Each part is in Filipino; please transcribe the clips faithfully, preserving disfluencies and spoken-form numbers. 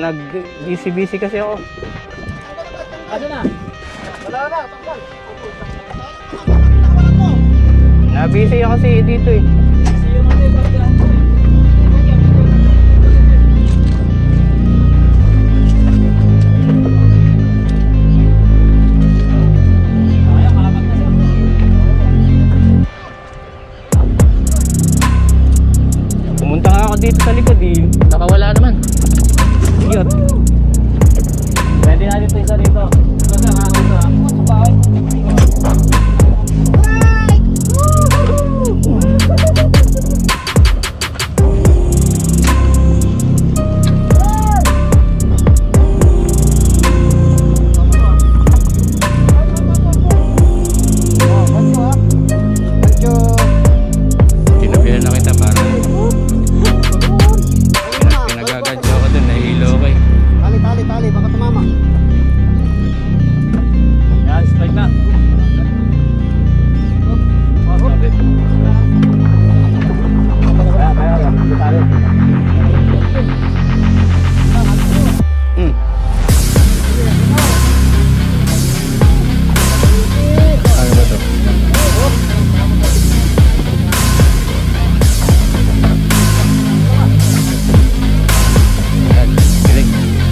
nag-busy-busy kasi ako. Ano na? Wala na, tanggal. Na-busy ako kasi dito eh. Pumunta nga ako dito sa likod eh. Nakawala naman. Cute. Pwede na dito isa dito. Basta nga ako sa bahay. Tinapilan na kita para pinagagadyo ako dun, nahilo ko eh. Tali, tali, tali, baka tumama. Yan, strike na. Sabit. Kaya, kaya, kaya, tali. Hmm. Ano ba to? Yan, kilig.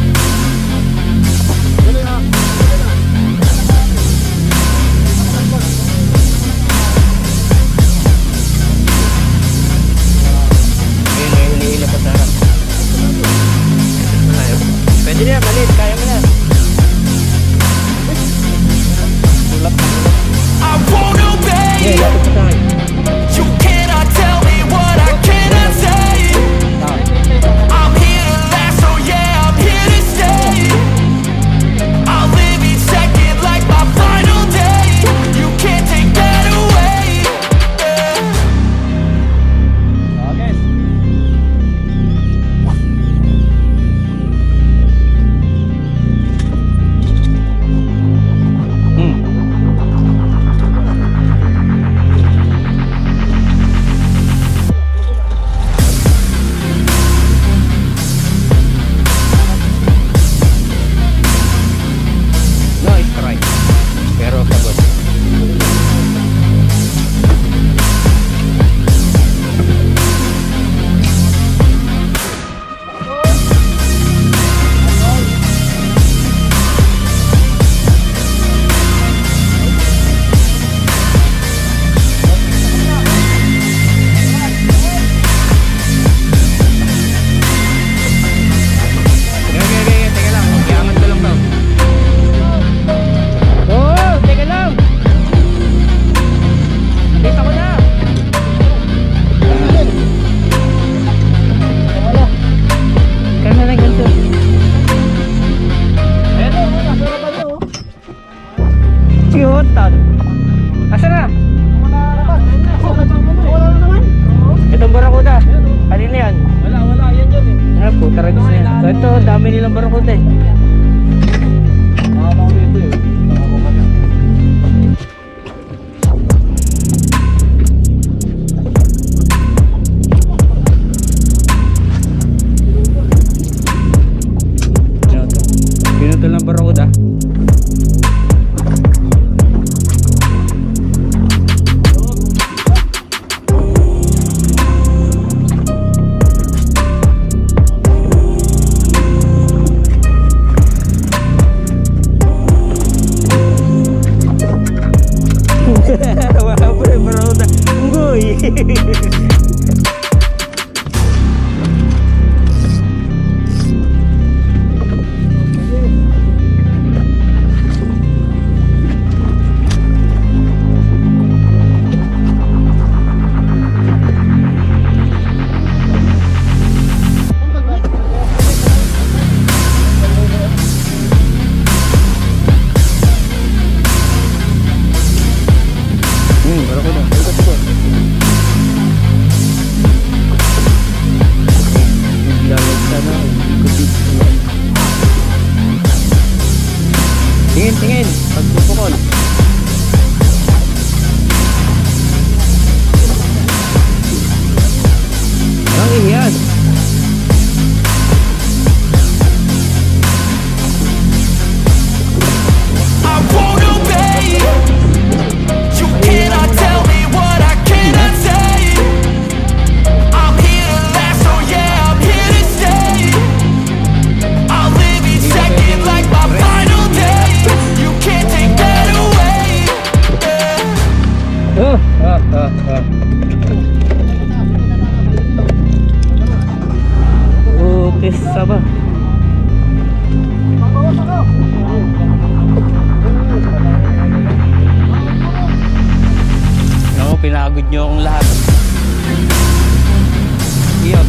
Ayun, may hinihila pa sa harap. Malayo. Pwede na, balit. Kaya mo na. Tulap na. I won't obey. Okay, lapit ka sa akin. You cannot tell me what I cannot say. I'm here to last, so yeah, I'm here to stay. I'll live each second like my final day. You can't take that away. Okay. Hmm. No strike. Pero sagot. Teka, teka, teka, teka lang. Iangat ko lang daw. Oo, teka lang. Kita ko na. Kaya na lang ganito. Eto, nasa ba niyo? Cute. Asa na? Wala naman. Wala na naman. Itong barakuda. Kanina yan. Wala, wala. Yan yan eh. Ah, puta ragis na yan. So ito, dami nilang barakuda eh. Nakama ko dito eh. Nakama ko kanya. Ito. Pinutol ng barakuda. Wah, boleh barakuda. Unggoy. Hmm, barakuda. Ikot, ikot. Naglalag sana. Ikot dito. Tingin, tingin. Pagpupukol. Ang iyan. Pinapagod nyo akong lahat. Iyo.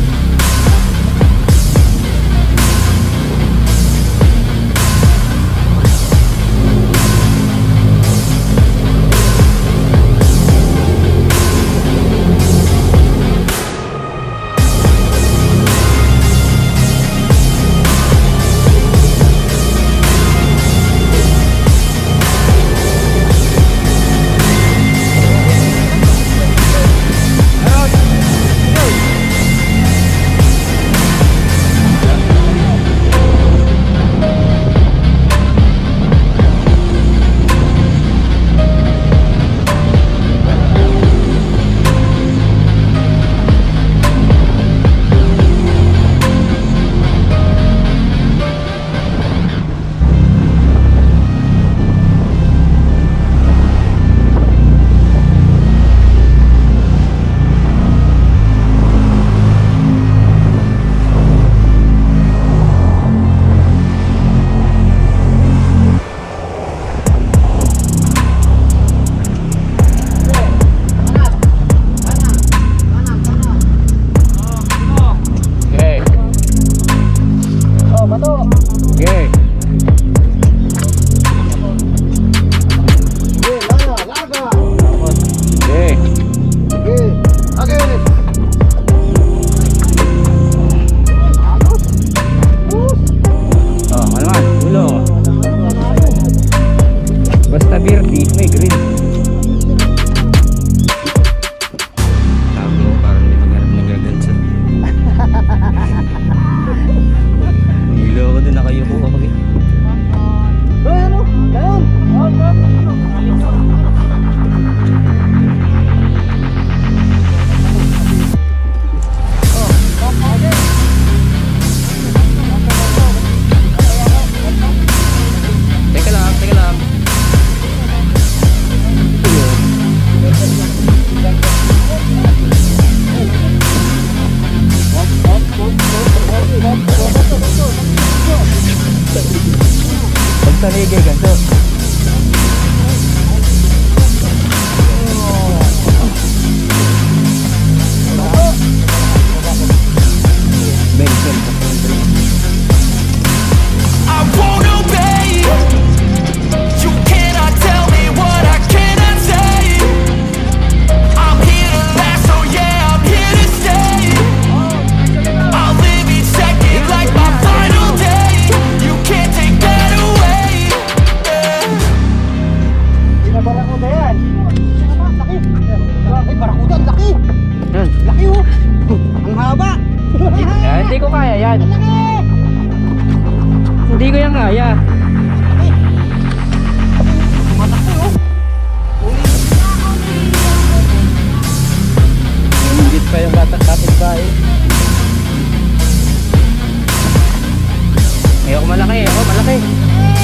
Paligay ganito. I won't obey. You cannot tell me what I cannot say. I'm here to last, so yeah, I'm here to stay. I'll live each second like my final day. You can't take that away. Barakuda yan. Laki. Laki, barakuda, laki. Yan. Laki oh. Ang haba. Yan, hindi ko kaya yan. Hindi ko yan kaya. Malaki oh. Hingit pa yung katak-kapit pa eh. Ayoko malaki, ako malaki.